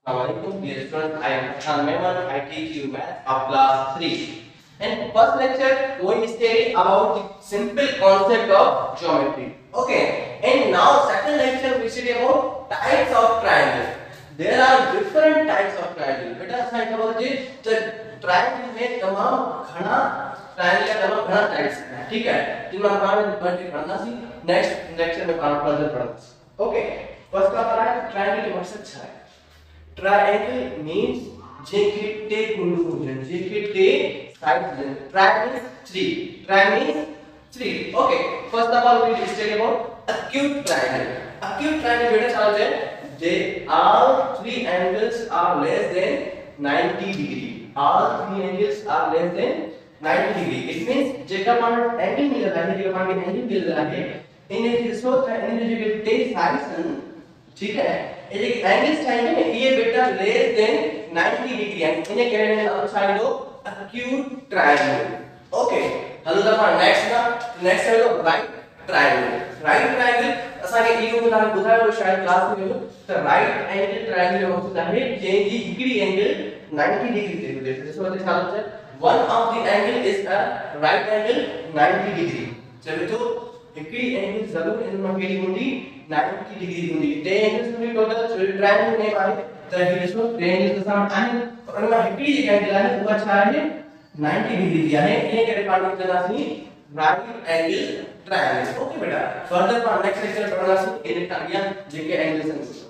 Assalamualaikum dear students, I am Khan Mehman. I teach you math of class 3. And first lecture we study about the simple concept of geometry. Okay. And now second lecture we study about types of triangle. There are different types of triangle. बेटा side about the triangle में तमाम घना triangle का तमाम घना types हैं. ठीक है. जिनमें हम पढ़ना सी next lecture में फर्दर पढ़ना. Okay. फर्स्ट का हमारा triangle के मकसद क्या है? Triangle means JKT conclusion. JKT sides length. Triangle means three. Triangle means three. Okay. First of all, we will study about acute triangle. Acute triangle बेटा चलो जाए. They all three angles are less than 90 degree. All three angles are less than 90 degree. It means जेका मान angle मिल रहा है, जेका मान के angle मिल रहा है. इन्हें जिसको इन्हें जो कहते हैं sides, ठीक है. ये एंगल्स चाहिए ये बेटा लेस देन 90 डिग्री है इन्हें कहते हैं outside of acute triangle. Okay hello the next है लो राइट ट्रायंगल. राइट ट्रायंगल असा के ई को नाम बुधायो शायद क्लास में तो राइट एंगल ट्रायंगल मकसद है जे दी हिकड़ी एंगल 90 डिग्री से देखो जैसे होते चालू है one of the angle is a right angle 90 degree. चलो तो हिकड़ी एंगल जरूर इनमें केली होंदी 90 डिग्री होंदी. ते एंगल्स में टोटल जो ट्रायंगल में आहे त ही ॾिसो ट्रायंगल के सामने आहे और उनमें हिकड़ी जेका एंगल आहे उहा छा आहे 90 डिग्री जी आहे. इन करे पाण चवंदासीं राइट एंगल ट्रायंगल. ओके बेटा फर्दर पाण नेक्स्ट लेक्चर पढ़ंदासीं इन अॻियां जेके एंगल्स आहिनि.